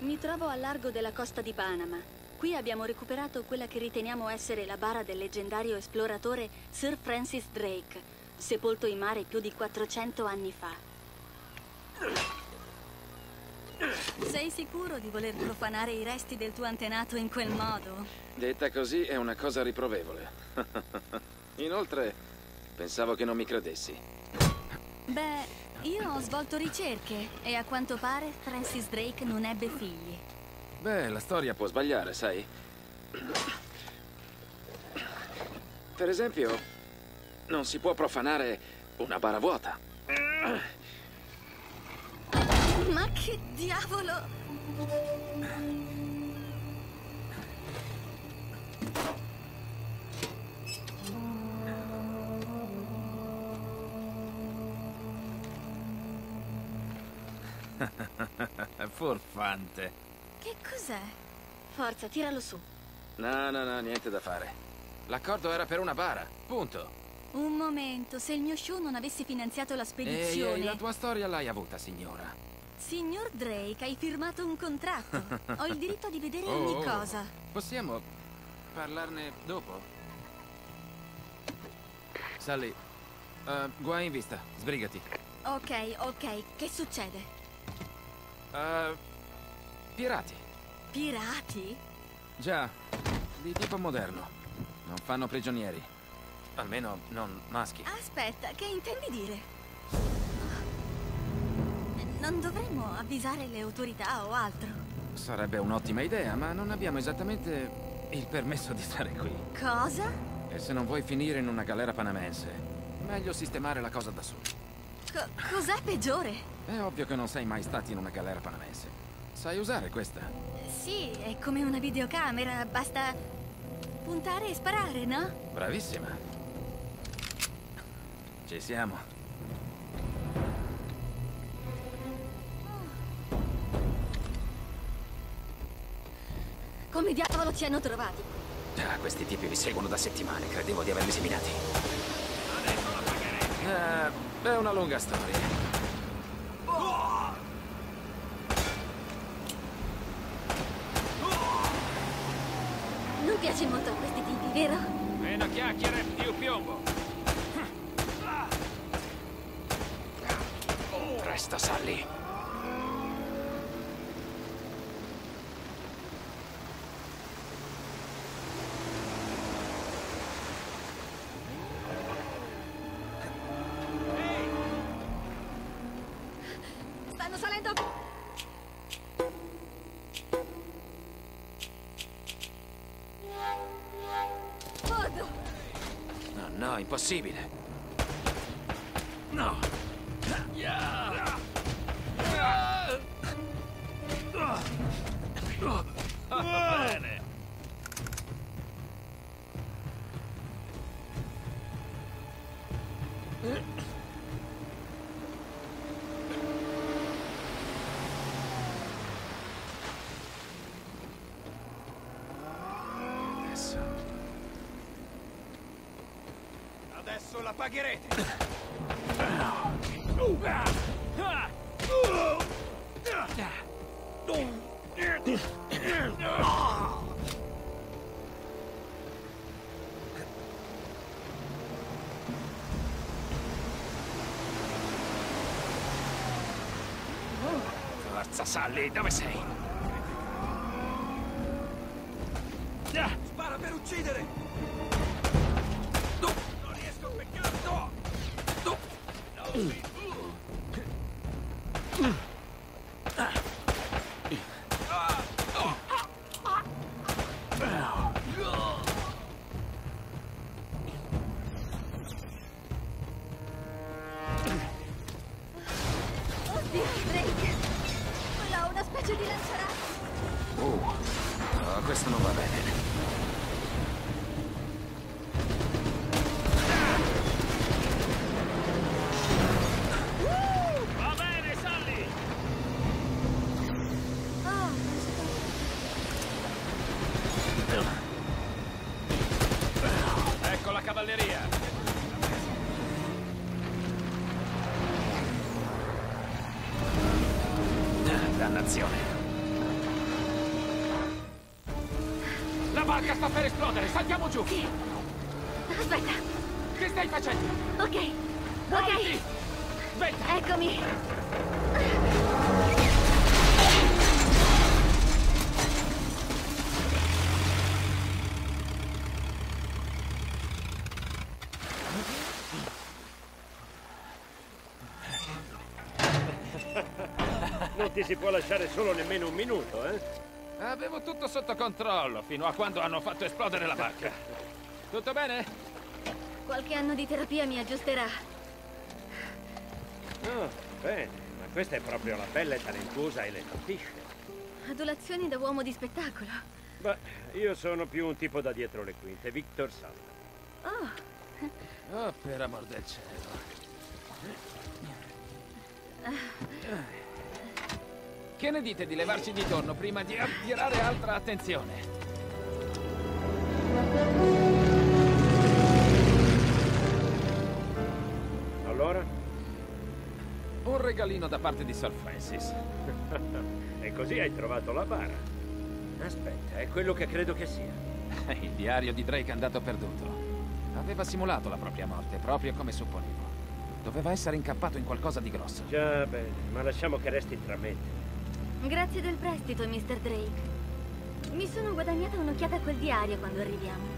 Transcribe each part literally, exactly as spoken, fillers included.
Mi trovo al largo della costa di Panama. Qui abbiamo recuperato quella che riteniamo essere la bara del leggendario esploratore Sir Francis Drake, sepolto in mare più di quattrocento anni fa. Sei sicuro di voler profanare i resti del tuo antenato in quel modo? Detta così è una cosa riprovevole. Inoltre, pensavo che non mi credessi. Beh, io ho svolto ricerche e a quanto pare Francis Drake non ebbe figli. Beh, la storia può sbagliare, sai? Per esempio, non si può profanare una bara vuota. Ma che diavolo! Furfante. Che cos'è? Forza, tiralo su. No, no, no, niente da fare. L'accordo era per una bara, punto. Un momento, se il mio show non avesse finanziato la spedizione... Ehi, ehi, la tua storia l'hai avuta, signora. Signor Drake, hai firmato un contratto. Ho il diritto di vedere Oh, ogni oh. cosa. Possiamo parlarne dopo? Sally, uh, guai in vista, sbrigati. Ok, ok, che succede? Uh, pirati. Pirati? Già, di tipo moderno. Non fanno prigionieri. Almeno non maschi. Aspetta, che intendi dire? Non dovremmo avvisare le autorità o altro? Sarebbe un'ottima idea, ma non abbiamo esattamente il permesso di stare qui. Cosa? E se non vuoi finire in una galera panamense, meglio sistemare la cosa da solo. Co- cos'è peggiore? È ovvio che non sei mai stati in una galera panamense. Sai usare questa? Sì, è come una videocamera, basta puntare e sparare, no? Bravissima. Ci siamo. Come diavolo ci hanno trovati? Ah, questi tipi vi seguono da settimane, credevo di averli seminati. Eh, è una lunga storia. Non piace molto a questi tipi, vero? Meno chiacchiere, più piombo. Presto, Sally. Stanno salendo! Bordo! No, no, impossibile. No. Bene. Adesso. Adesso la pagherete! Forza, Sally, dove sei? Spara per uccidere! Non riesco a peccato! Oddio, Drake! Quello ha una specie di lanciarazzi! Oh, no, questo non va bene. Va bene, Sally! Oh, Ecco la cavalleria! Dannazione. barca sta per esplodere, saltiamo giù! Sì. Aspetta. Che stai facendo? Ok. Muoviti! Ok. Sveglia! Eccomi. Non ti si può lasciare solo nemmeno un minuto, eh? Avevo tutto sotto controllo, fino a quando hanno fatto esplodere la barca. Tutto bene? Qualche anno di terapia mi aggiusterà. No, bene, ma questa è proprio la pelle talentuosa e le colpisce. Adulazioni da uomo di spettacolo. Beh, io sono più un tipo da dietro le quinte, Victor Salva. Oh. Oh, per amor del cielo. Che ne dite di levarci di torno prima di attirare altra attenzione? Allora? Un regalino da parte di Sir Francis. E così hai trovato la bara. Aspetta, è quello che credo che sia. Il diario di Drake è andato perduto. Aveva simulato la propria morte, proprio come supponevo. Doveva essere incappato in qualcosa di grosso. Già, bene, ma lasciamo che resti tra mente. Grazie del prestito, mister Drake. Mi sono guadagnata un'occhiata a quel diario quando arriviamo.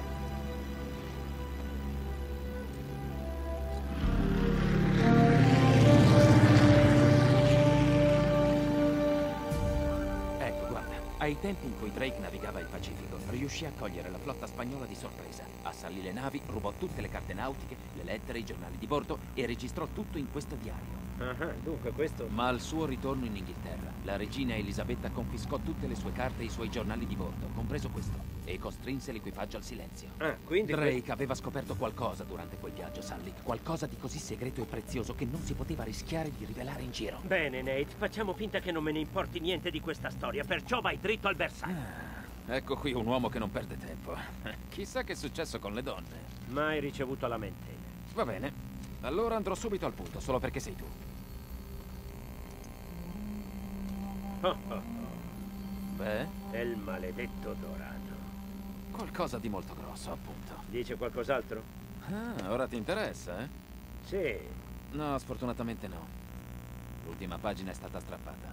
Ecco, guarda, ai tempi in cui Drake navigava il Pacifico, riuscì a cogliere la flotta spagnola di sorpresa. Assalì le navi, rubò tutte le carte nautiche, le lettere, i giornali di bordo e registrò tutto in questo diario. Ah, dunque questo... Ma al suo ritorno in Inghilterra, la regina Elisabetta confiscò tutte le sue carte e i suoi giornali di bordo, compreso questo, e costrinse l'equipaggio al silenzio. Ah, quindi... Drake questo... aveva scoperto qualcosa durante quel viaggio, Sully. Qualcosa di così segreto e prezioso che non si poteva rischiare di rivelare in giro. Bene, Nate, facciamo finta che non me ne importi niente di questa storia, perciò vai dritto al bersaglio. Ah, ecco qui un uomo che non perde tempo. Chissà che è successo con le donne. Mai ricevuto lamentele. Va bene, allora andrò subito al punto, solo perché sei tu. Oh, oh, oh. Beh, È il maledetto dorato. qualcosa di molto grosso, appunto. Dice qualcos'altro? Ah, ora ti interessa, eh? Sì. No, sfortunatamente no. L'ultima pagina è stata strappata.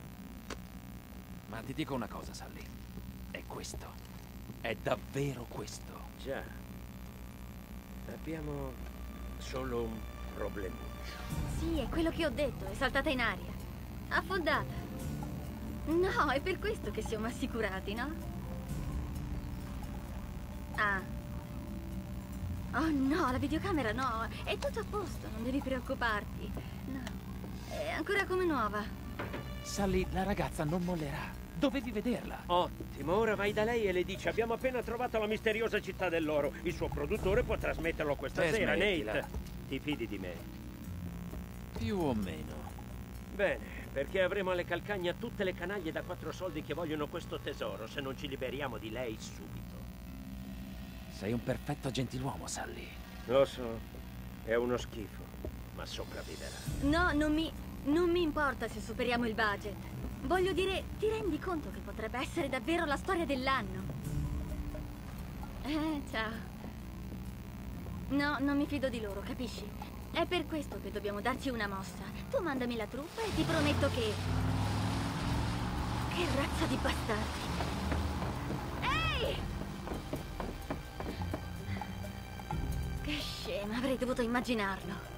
Ma ti dico una cosa, Sully. È questo. È davvero questo. Già. Abbiamo solo un problemuccio. Sì, è quello che ho detto, è saltata in aria. Affondata. No, è per questo che siamo assicurati, no? Ah. Oh no, la videocamera no, è tutto a posto, non devi preoccuparti. No, è ancora come nuova. Sully, la ragazza non mollerà. Dovevi vederla. Ottimo, ora vai da lei e le dici: abbiamo appena trovato la misteriosa città dell'oro. Il suo produttore può trasmetterlo questa Eh, sera, smettila. Nate. Ti fidi di me? Più o meno. Bene, perché avremo alle calcagna tutte le canaglie da quattro soldi che vogliono questo tesoro se non ci liberiamo di lei subito. Sei un perfetto gentiluomo, Sully. Lo so, è uno schifo, ma sopravviverà. No, non mi... non mi importa se superiamo il budget. Voglio dire, ti rendi conto che potrebbe essere davvero la storia dell'anno? Eh, ciao. No, non mi fido di loro, capisci? È per questo che dobbiamo darci una mossa. Tu mandami la truppa e ti prometto che... Che razza di bastardi! Ehi! Che scema, avrei dovuto immaginarlo.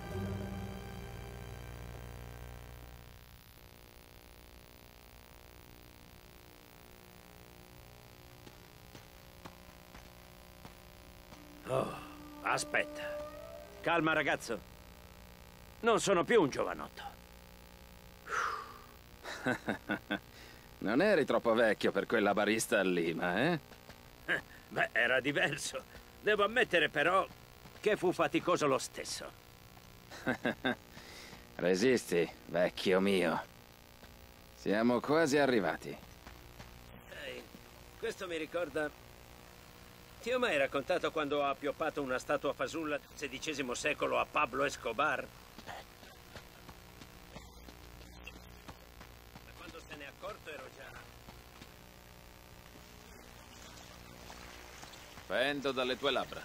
Oh, aspetta. Calma, ragazzo. Non sono più un giovanotto. Non eri troppo vecchio per quella barista a Lima, eh? Eh, beh, era diverso. Devo ammettere, però, che fu faticoso lo stesso. Resisti, vecchio mio. Siamo quasi arrivati. Ehi, questo mi ricorda... Ti ho mai raccontato quando ho appioppato una statua fasulla del sedicesimo secolo a Pablo Escobar? Da quando se n'è accorto ero già... Pendo dalle tue labbra.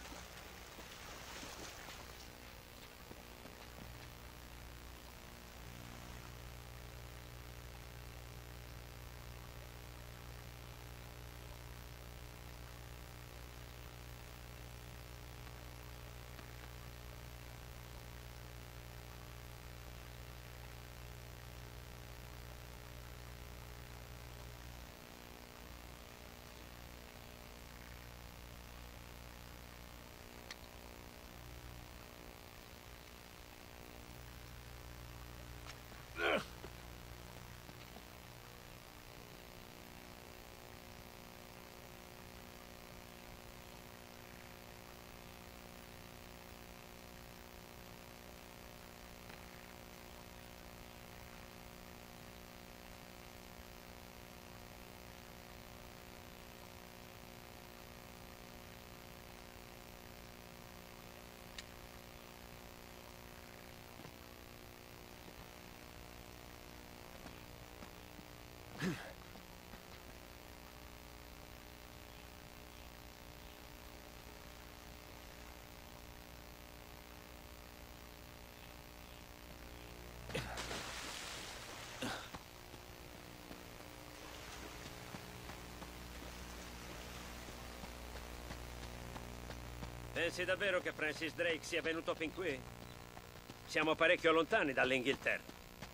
Pensi davvero che Francis Drake sia venuto fin qui? Siamo parecchio lontani dall'Inghilterra.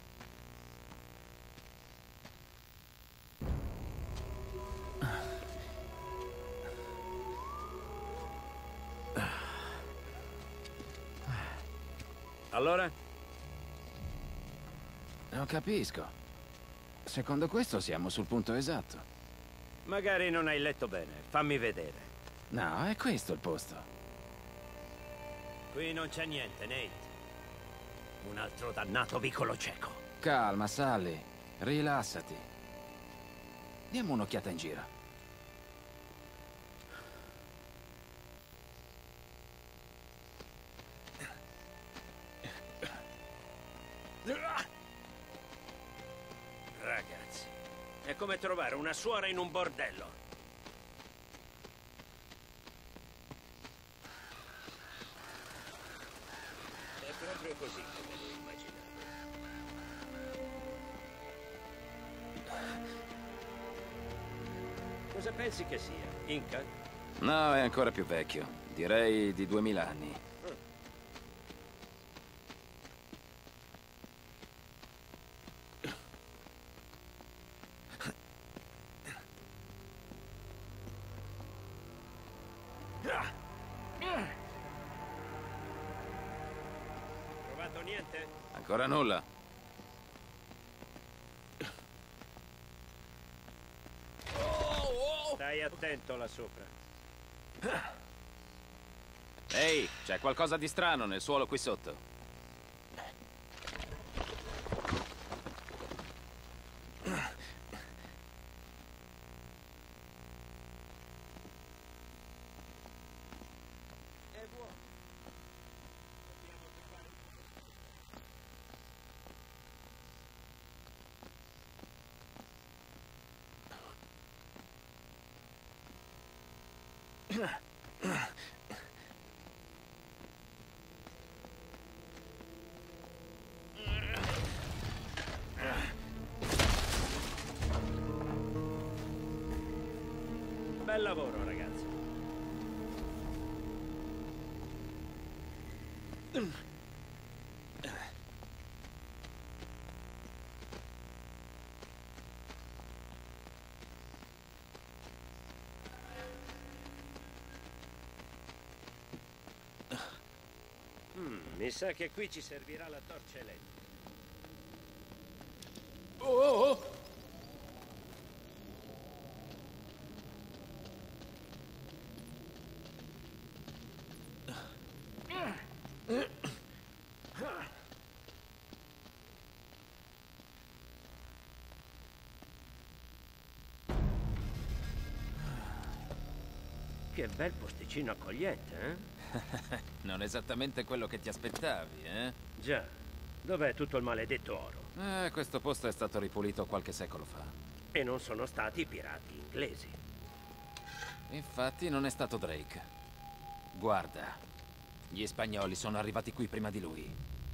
Allora? Non capisco. Secondo questo siamo sul punto esatto. Magari non hai letto bene. Fammi vedere. No, è questo il posto. Qui non c'è niente, Nate. Un altro dannato vicolo cieco. Calma, Sully. Rilassati. Diamo un'occhiata in giro. Ragazzi, è come trovare una suora in un bordello. È proprio così come lo immaginavo. Cosa pensi che sia? Inca? No, è ancora più vecchio. Direi di duemila anni. Trovato niente? Ancora nulla. Stai attento là sopra. Ehi, c'è qualcosa di strano nel suolo qui sotto. È buono. Dobbiamo trovare un bel lavoro, ragazzi. Mm, mi sa che qui ci servirà la torcia elettrica. Oh! Che bel posticino accogliente, eh? Non esattamente quello che ti aspettavi, eh? Già. Dov'è tutto il maledetto oro? Eh, questo posto è stato ripulito qualche secolo fa. E non sono stati i pirati inglesi. Infatti non è stato Drake. Guarda, gli spagnoli sono arrivati qui prima di lui.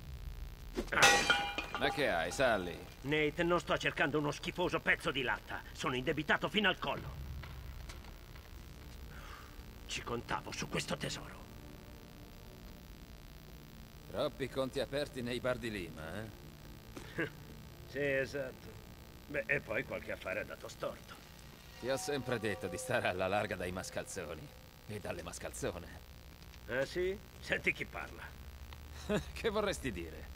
Ma che hai, Sully? Nate, non sto cercando uno schifoso pezzo di latta. Sono indebitato fino al collo. Ci contavo su questo tesoro. Troppi conti aperti nei bar di Lima, eh? Sì, esatto. Beh, e poi qualche affare ha dato storto. Ti ho sempre detto di stare alla larga dai mascalzoni. E dalle mascalzone. Ah sì? Senti chi parla. Che vorresti dire?